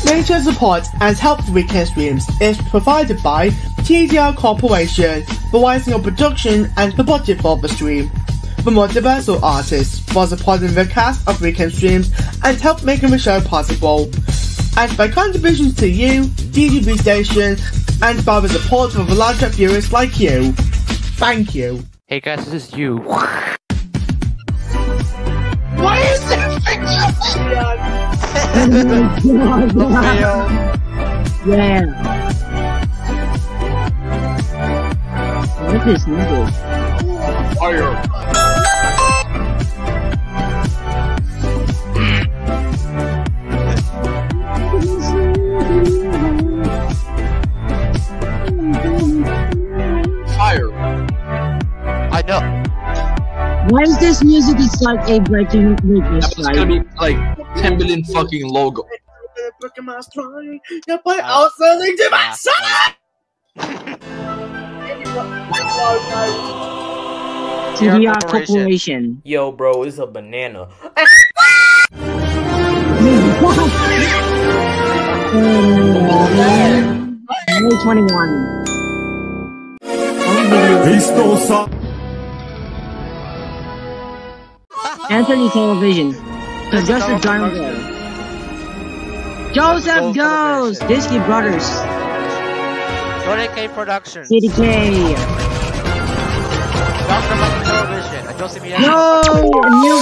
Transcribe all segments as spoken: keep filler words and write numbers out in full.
Major support and help for weekend streams is provided by T D R Corporation, providing your production and the budget for the stream. For more diverse artists, for supporting the cast of weekend streams and help making the show possible. And by contributions to you, D T V station, and by the support of the larger viewers like you. Thank you. Hey guys, this is you. Why is that picture? Yeah. What is this? Fire. Fire. I know. Why is this music? It's like a breaking news. It's gonna be like ten billion fucking logo. You put out something to my son! T D R Corporation. Yo, bro, it's a banana. May twenty-one. Anthony Television. Progressive Jungle. Joseph Goes! Disney Brothers. twenty K Productions. C D K. Doctor Monkey Television. Joseph Young. No! New.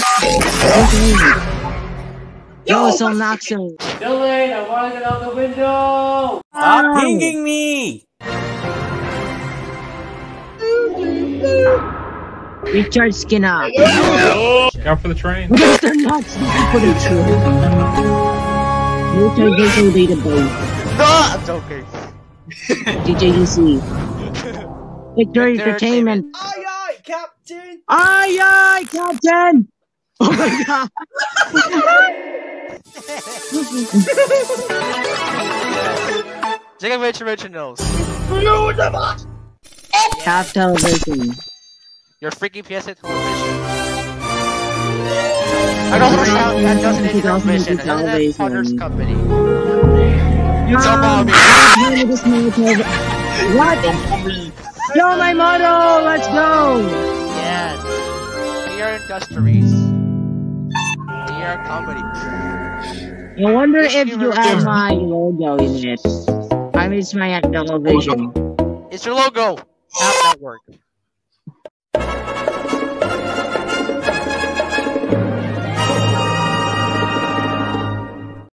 Yo, so Naxo. Dylan, I wanna get out the window! Stop Oh. pinging me! Richard Skinner. Out for the train. Mister Nuts. For the truth. Multiversal database. No, I'm joking. D J D C. Victory Entertainment. Aye aye, Captain! Aye aye, Captain! Oh my god! Jacob Rich Originals. Cap Television. Your freaking P S A television. I know what's out at Justin Television. Another Potter's Company. It's about me. What? Yo, my motto! Let's go! Yes. We are industries. We are comedy. I wonder if you have my logo in it. I mean, it's my television. It's your logo. App Network.